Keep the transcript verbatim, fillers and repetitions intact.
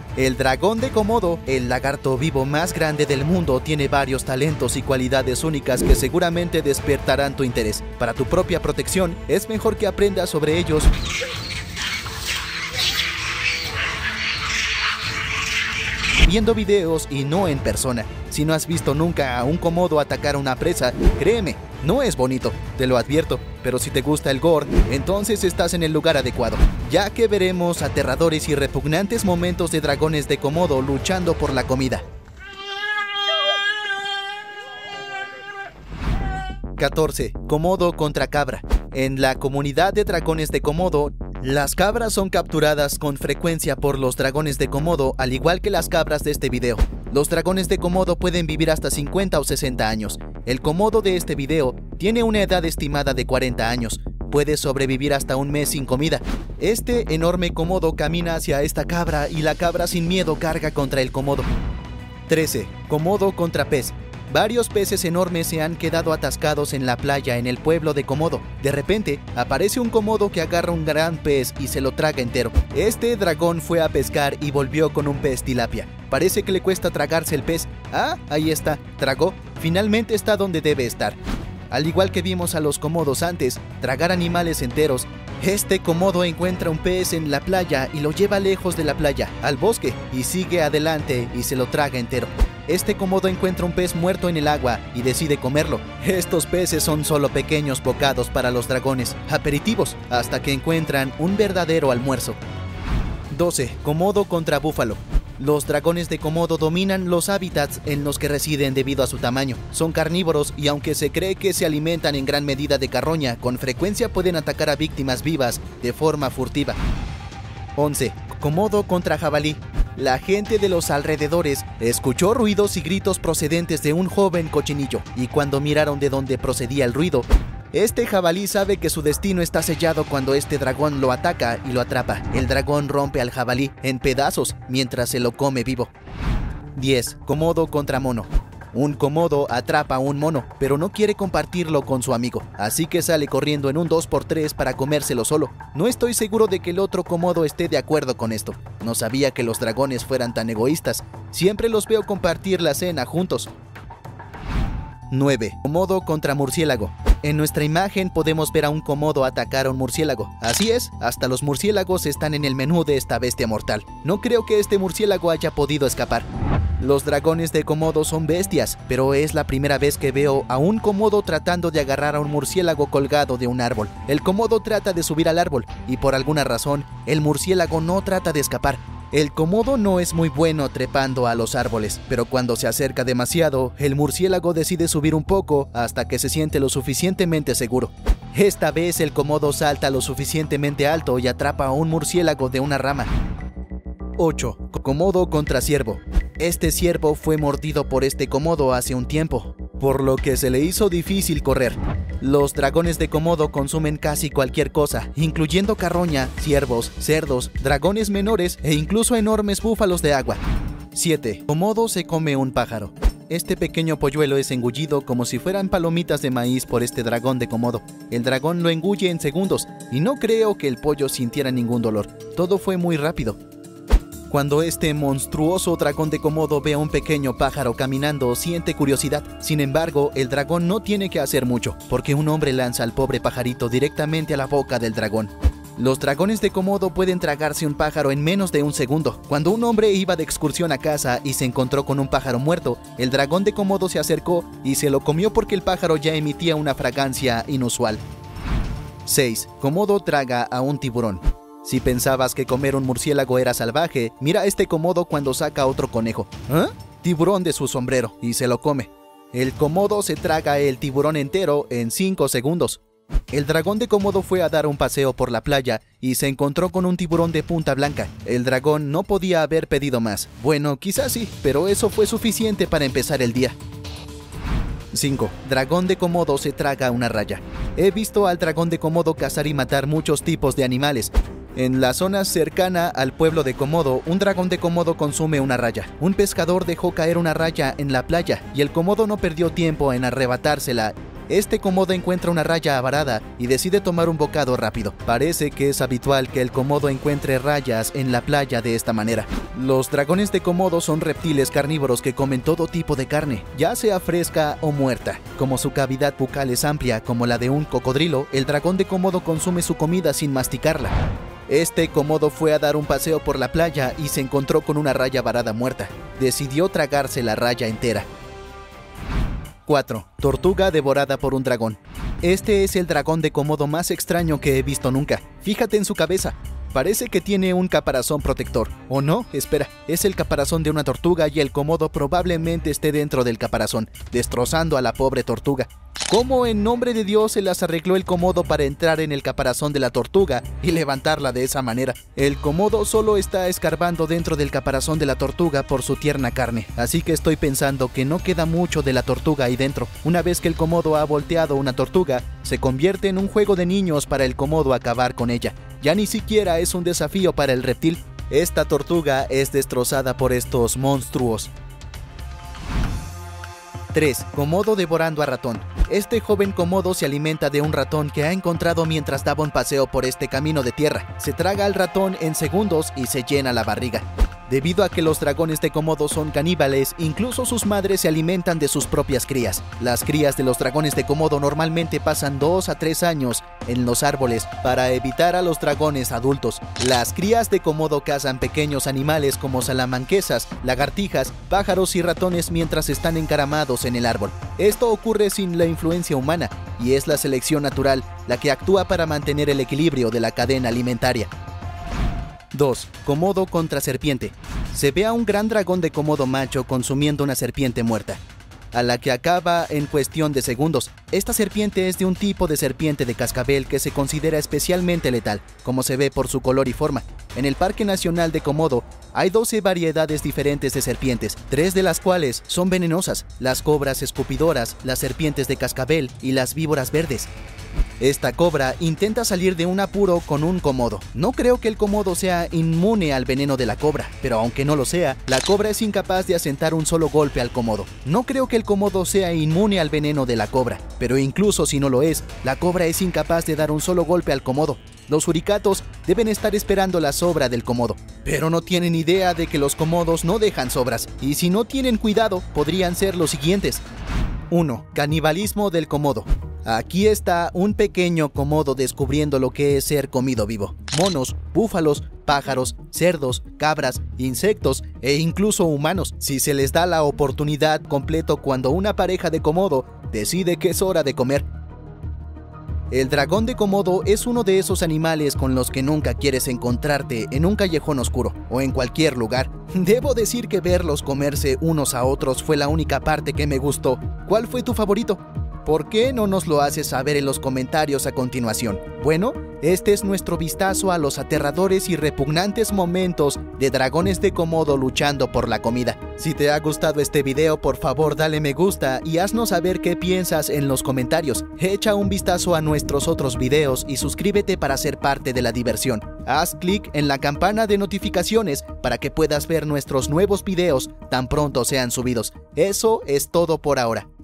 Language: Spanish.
El dragón de Komodo, el lagarto vivo más grande del mundo, tiene varios talentos y cualidades únicas que seguramente despertarán tu interés. Para tu propia protección, es mejor que aprendas sobre ellos viendo videos y no en persona. Si no has visto nunca a un Komodo atacar a una presa, créeme, no es bonito, te lo advierto. Pero si te gusta el gore, entonces estás en el lugar adecuado, ya que veremos aterradores y repugnantes momentos de dragones de Komodo luchando por la comida. catorce. Komodo contra cabra. En la comunidad de dragones de Komodo, las cabras son capturadas con frecuencia por los dragones de Komodo, al igual que las cabras de este video. Los dragones de Komodo pueden vivir hasta cincuenta o sesenta años. El Komodo de este video tiene una edad estimada de cuarenta años. Puede sobrevivir hasta un mes sin comida. Este enorme Komodo camina hacia esta cabra y la cabra sin miedo carga contra el Komodo. trece. Komodo contra pez. Varios peces enormes se han quedado atascados en la playa en el pueblo de Komodo. De repente, aparece un Komodo que agarra un gran pez y se lo traga entero. Este dragón fue a pescar y volvió con un pez tilapia. Parece que le cuesta tragarse el pez. Ah, ahí está, tragó. Finalmente está donde debe estar. Al igual que vimos a los Komodos antes, tragar animales enteros, este Komodo encuentra un pez en la playa y lo lleva lejos de la playa, al bosque, y sigue adelante y se lo traga entero. Este Komodo encuentra un pez muerto en el agua y decide comerlo. Estos peces son solo pequeños bocados para los dragones, aperitivos, hasta que encuentran un verdadero almuerzo. doce. Komodo contra búfalo. Los dragones de Komodo dominan los hábitats en los que residen debido a su tamaño. Son carnívoros y aunque se cree que se alimentan en gran medida de carroña, con frecuencia pueden atacar a víctimas vivas de forma furtiva. once. Komodo contra jabalí. La gente de los alrededores escuchó ruidos y gritos procedentes de un joven cochinillo, y cuando miraron de dónde procedía el ruido, este jabalí sabe que su destino está sellado cuando este dragón lo ataca y lo atrapa. El dragón rompe al jabalí en pedazos mientras se lo come vivo. diez. Komodo contra mono. Un Komodo atrapa a un mono, pero no quiere compartirlo con su amigo, así que sale corriendo en un dos por tres para comérselo solo. No estoy seguro de que el otro Komodo esté de acuerdo con esto. No sabía que los dragones fueran tan egoístas. Siempre los veo compartir la cena juntos. nueve. Komodo contra murciélago. En nuestra imagen podemos ver a un Komodo atacar a un murciélago. Así es, hasta los murciélagos están en el menú de esta bestia mortal. No creo que este murciélago haya podido escapar. Los dragones de Komodo son bestias, pero es la primera vez que veo a un Komodo tratando de agarrar a un murciélago colgado de un árbol. El Komodo trata de subir al árbol, y por alguna razón, el murciélago no trata de escapar. El Komodo no es muy bueno trepando a los árboles, pero cuando se acerca demasiado, el murciélago decide subir un poco hasta que se siente lo suficientemente seguro. Esta vez el Komodo salta lo suficientemente alto y atrapa a un murciélago de una rama. ocho. Komodo contra ciervo. Este ciervo fue mordido por este Komodo hace un tiempo, por lo que se le hizo difícil correr. Los dragones de Komodo consumen casi cualquier cosa, incluyendo carroña, ciervos, cerdos, dragones menores e incluso enormes búfalos de agua. siete. Komodo se come un pájaro. Este pequeño polluelo es engullido como si fueran palomitas de maíz por este dragón de Komodo. El dragón lo engulle en segundos y no creo que el pollo sintiera ningún dolor. Todo fue muy rápido. Cuando este monstruoso dragón de Komodo ve a un pequeño pájaro caminando, siente curiosidad. Sin embargo, el dragón no tiene que hacer mucho, porque un hombre lanza al pobre pajarito directamente a la boca del dragón. Los dragones de Komodo pueden tragarse un pájaro en menos de un segundo. Cuando un hombre iba de excursión a casa y se encontró con un pájaro muerto, el dragón de Komodo se acercó y se lo comió porque el pájaro ya emitía una fragancia inusual. seis. Komodo traga a un tiburón. Si pensabas que comer un murciélago era salvaje, mira a este Komodo cuando saca otro conejo. ¿Eh? Tiburón de su sombrero y se lo come. El Komodo se traga el tiburón entero en cinco segundos. El dragón de Komodo fue a dar un paseo por la playa y se encontró con un tiburón de punta blanca. El dragón no podía haber pedido más. Bueno, quizás sí, pero eso fue suficiente para empezar el día. cinco. Dragón de Komodo se traga una raya. He visto al dragón de Komodo cazar y matar muchos tipos de animales. En la zona cercana al pueblo de Komodo, un dragón de Komodo consume una raya. Un pescador dejó caer una raya en la playa y el Komodo no perdió tiempo en arrebatársela Este Komodo encuentra una raya varada y decide tomar un bocado rápido. Parece que es habitual que el Komodo encuentre rayas en la playa de esta manera. Los dragones de Komodo son reptiles carnívoros que comen todo tipo de carne, ya sea fresca o muerta. Como su cavidad bucal es amplia como la de un cocodrilo, el dragón de Komodo consume su comida sin masticarla. Este Komodo fue a dar un paseo por la playa y se encontró con una raya varada muerta. Decidió tragarse la raya entera. cuatro. Tortuga devorada por un dragón. Este es el dragón de Komodo más extraño que he visto nunca. Fíjate en su cabeza. Parece que tiene un caparazón protector. ¿O no? Espera, es el caparazón de una tortuga y el Komodo probablemente esté dentro del caparazón, destrozando a la pobre tortuga. ¿Cómo en nombre de Dios se las arregló el Komodo para entrar en el caparazón de la tortuga y levantarla de esa manera? El Komodo solo está escarbando dentro del caparazón de la tortuga por su tierna carne, así que estoy pensando que no queda mucho de la tortuga ahí dentro. Una vez que el Komodo ha volteado una tortuga, se convierte en un juego de niños para el Komodo acabar con ella. Ya ni siquiera es un desafío para el reptil. Esta tortuga es destrozada por estos monstruos. tres. Komodo devorando a ratón. Este joven Komodo se alimenta de un ratón que ha encontrado mientras daba un paseo por este camino de tierra. Se traga al ratón en segundos y se llena la barriga. Debido a que los dragones de Komodo son caníbales, incluso sus madres se alimentan de sus propias crías. Las crías de los dragones de Komodo normalmente pasan dos a tres años en los árboles para evitar a los dragones adultos. Las crías de Komodo cazan pequeños animales como salamanquesas, lagartijas, pájaros y ratones mientras están encaramados en el árbol. Esto ocurre sin la influencia humana y es la selección natural la que actúa para mantener el equilibrio de la cadena alimentaria. dos. Komodo contra serpiente. Se ve a un gran dragón de Komodo macho consumiendo una serpiente muerta, a la que acaba en cuestión de segundos. Esta serpiente es de un tipo de serpiente de cascabel que se considera especialmente letal, como se ve por su color y forma. En el Parque Nacional de Komodo hay doce variedades diferentes de serpientes, tres de las cuales son venenosas: las cobras escupidoras, las serpientes de cascabel y las víboras verdes. Esta cobra intenta salir de un apuro con un Komodo. No creo que el Komodo sea inmune al veneno de la cobra, pero aunque no lo sea, la cobra es incapaz de asentar un solo golpe al Komodo. No creo que el Komodo sea inmune al veneno de la cobra, pero incluso si no lo es, la cobra es incapaz de dar un solo golpe al Komodo. Los suricatos deben estar esperando la sobra del Komodo, pero no tienen idea de que los Komodos no dejan sobras, y si no tienen cuidado, podrían ser los siguientes. uno. Canibalismo del Komodo. Aquí está un pequeño Komodo descubriendo lo que es ser comido vivo. Monos, búfalos, pájaros, cerdos, cabras, insectos e incluso humanos. Si se les da la oportunidad completo cuando una pareja de Komodo decide que es hora de comer. El dragón de Komodo es uno de esos animales con los que nunca quieres encontrarte en un callejón oscuro o en cualquier lugar. Debo decir que verlos comerse unos a otros fue la única parte que me gustó. ¿Cuál fue tu favorito? ¿Por qué no nos lo haces saber en los comentarios a continuación? Bueno, este es nuestro vistazo a los aterradores y repugnantes momentos de dragones de Komodo luchando por la comida. Si te ha gustado este video, por favor dale me gusta y haznos saber qué piensas en los comentarios. Echa un vistazo a nuestros otros videos y suscríbete para ser parte de la diversión. Haz clic en la campana de notificaciones para que puedas ver nuestros nuevos videos tan pronto sean subidos. Eso es todo por ahora.